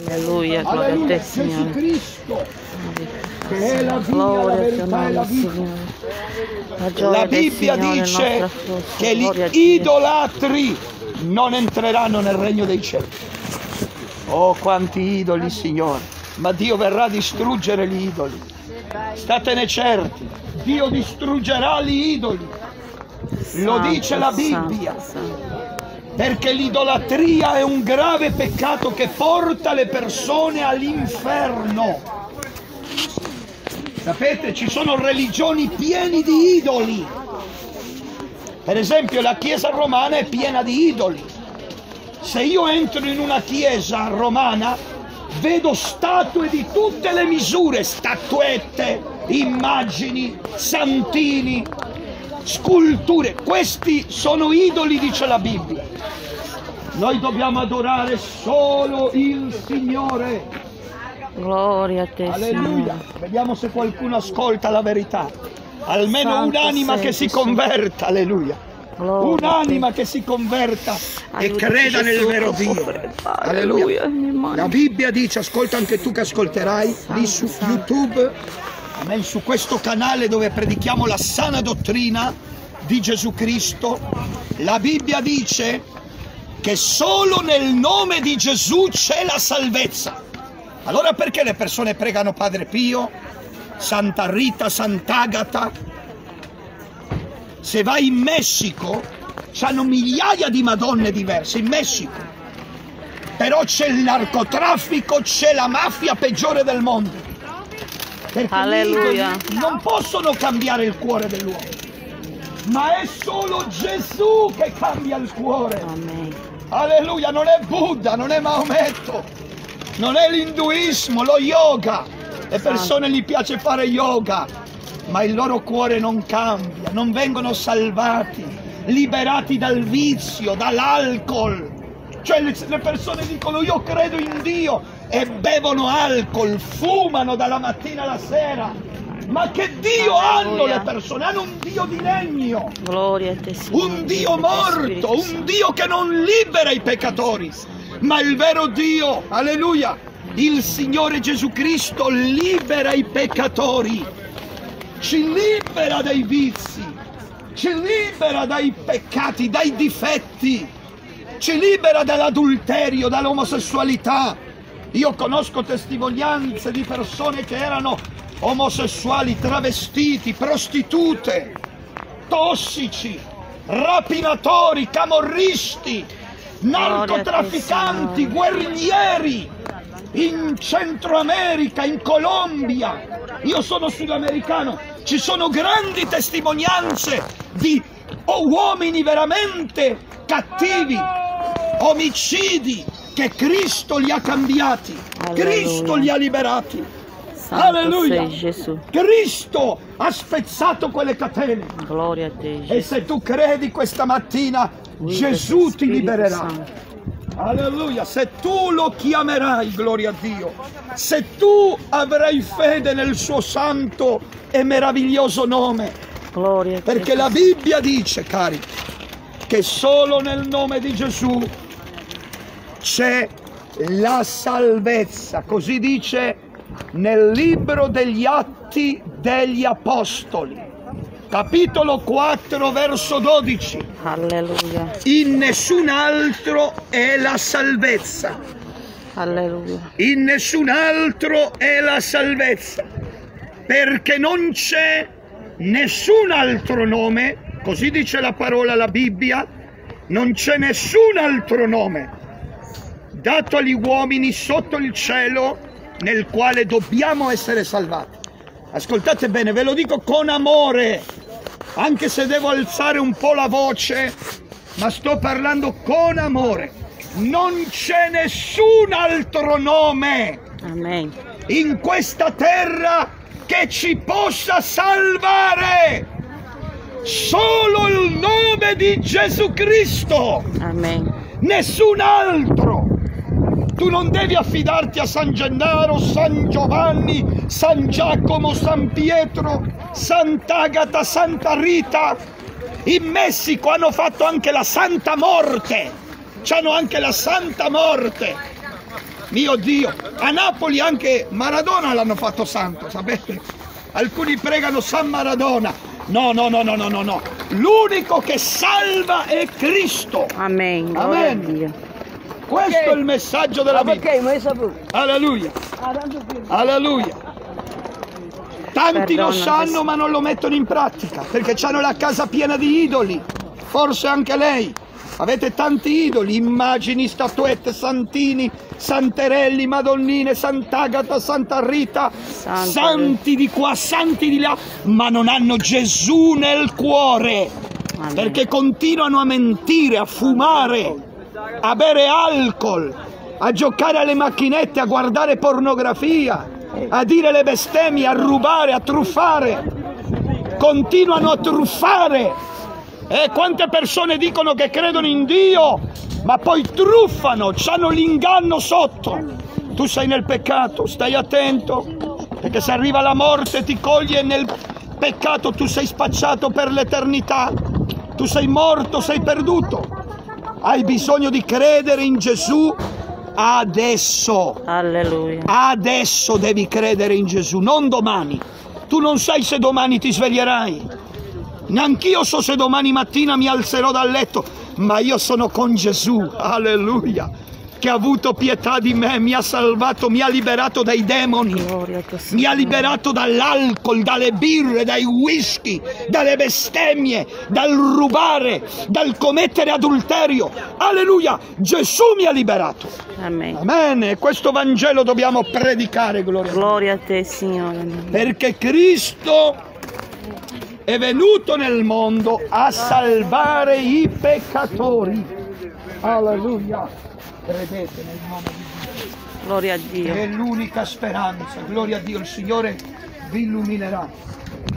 Alleluia, gloria a te, Signore. Gesù Cristo, che è la via, la verità e la vita. La Bibbia dice che gli idolatri non entreranno nel regno dei cieli. Oh, quanti idoli, Signore! Ma Dio verrà a distruggere gli idoli. Statene certi, Dio distruggerà gli idoli. Lo dice la Bibbia. Perché l'idolatria è un grave peccato che porta le persone all'inferno. Sapete, ci sono religioni piene di idoli. Per esempio, la Chiesa romana è piena di idoli. Se io entro in una chiesa romana, vedo statue di tutte le misure, statuette, immagini, santini, sculture. Questi sono idoli, dice la Bibbia. Noi dobbiamo adorare solo il Signore. Gloria a te, Alleluia. Signore. Vediamo se qualcuno ascolta la verità. Almeno un'anima che si converta, alleluia. Un'anima che si converta e creda nel vero Dio. Alleluia. La Bibbia dice, ascolta anche tu che ascolterai, lì su YouTube, amen, su questo canale dove predichiamo la sana dottrina di Gesù Cristo, la Bibbia dice che solo nel nome di Gesù c'è la salvezza. Allora perché le persone pregano Padre Pio, Santa Rita, Sant'Agata? Se vai in Messico, c'hanno migliaia di Madonne diverse, in Messico. Però c'è il narcotraffico, c'è la mafia peggiore del mondo. Perché Alleluia. non possono cambiare il cuore dell'uomo. Ma è solo Gesù che cambia il cuore. Amen. Alleluia, non è Buddha, non è Maometto, non è l'induismo, lo yoga. Le persone gli piace fare yoga, ma il loro cuore non cambia, non vengono salvati, liberati dal vizio, dall'alcol. Cioè le persone dicono io credo in Dio e bevono alcol, fumano dalla mattina alla sera. Ma che Dio hanno le persone? Hanno un Dio di legno, Gloria a te, Signore. un Dio morto, un Dio che non libera i peccatori, ma il vero Dio, alleluia, il Signore Gesù Cristo libera i peccatori, ci libera dai vizi, ci libera dai peccati, dai difetti, ci libera dall'adulterio, dall'omosessualità. Io conosco testimonianze di persone che erano omosessuali, travestiti, prostitute, tossici, rapinatori, camorristi, narcotrafficanti, guerriglieri in Centro America, in Colombia. Io sono sudamericano, ci sono grandi testimonianze di uomini veramente cattivi, omicidi, che Cristo li ha cambiati, Cristo li ha liberati. Alleluia! Gesù. Cristo ha spezzato quelle catene. Gloria a te, Gesù. E se tu credi questa mattina, Gesù ti libererà. Alleluia! Se tu lo chiamerai, gloria a Dio, se tu avrai fede nel suo santo e meraviglioso nome, Gloria a te, perché la Bibbia dice, cari, che solo nel nome di Gesù c'è la salvezza. Così dice nel libro degli Atti degli Apostoli, capitolo 4, verso 12. Alleluia. In nessun altro è la salvezza. Alleluia. In nessun altro è la salvezza, perché non c'è nessun altro nome, così dice la parola, la Bibbia, non c'è nessun altro nome dato agli uomini sotto il cielo nel quale dobbiamo essere salvati. Ascoltate bene, ve lo dico con amore, anche se devo alzare un po' la voce, ma sto parlando con amore. Non c'è nessun altro nome Amen. in questa terra che ci possa salvare. Solo il nome di Gesù Cristo. Amen. Nessun altro. Tu non devi affidarti a San Gennaro, San Giovanni, San Giacomo, San Pietro, Sant'Agata, Santa Rita. In Messico hanno fatto anche la Santa Morte. C'hanno anche la Santa Morte. Mio Dio, a Napoli anche Maradona l'hanno fatto santo, sapete? Alcuni pregano San Maradona. No, no, no, no, no, no, no. L'unico che salva è Cristo. Amen. Gloria a Amen. Dio. Questo è il messaggio della Bibbia. Alleluia. Alleluia. Tanti lo sanno ma non lo mettono in pratica perché hanno la casa piena di idoli. Forse anche lei. Avete tanti idoli, immagini, statuette, santini, santerelli, madonnine, Sant'Agata, Santa Rita, santi di qua, santi di là, ma non hanno Gesù nel cuore, perché continuano a mentire, a fumare, a bere alcol, a giocare alle macchinette, a guardare pornografia, a dire le bestemmie, a rubare, a truffare. Continuano a truffare. E quante persone dicono che credono in Dio, ma poi truffano, c'hanno l'inganno sotto. Tu sei nel peccato, stai attento, perché se arriva la morte ti coglie nel peccato, tu sei spacciato per l'eternità, tu sei morto, sei perduto. Hai bisogno di credere in Gesù adesso. Alleluia. Adesso devi credere in Gesù, non domani. Tu non sai se domani ti sveglierai. Neanch'io so se domani mattina mi alzerò dal letto, ma io sono con Gesù, alleluia, che ha avuto pietà di me, mi ha salvato, mi ha liberato dai demoni, mi ha liberato dall'alcol, dalle birre, dai whisky, dalle bestemmie, dal rubare, dal commettere adulterio. Alleluia, Gesù mi ha liberato. Amen. Amen. E questo Vangelo dobbiamo predicare, Gloria a te, Signore. perché Cristo è venuto nel mondo a salvare i peccatori. Alleluia. Credete nel nome di Dio. Gloria a Dio. È l'unica speranza. Gloria a Dio. Il Signore vi illuminerà.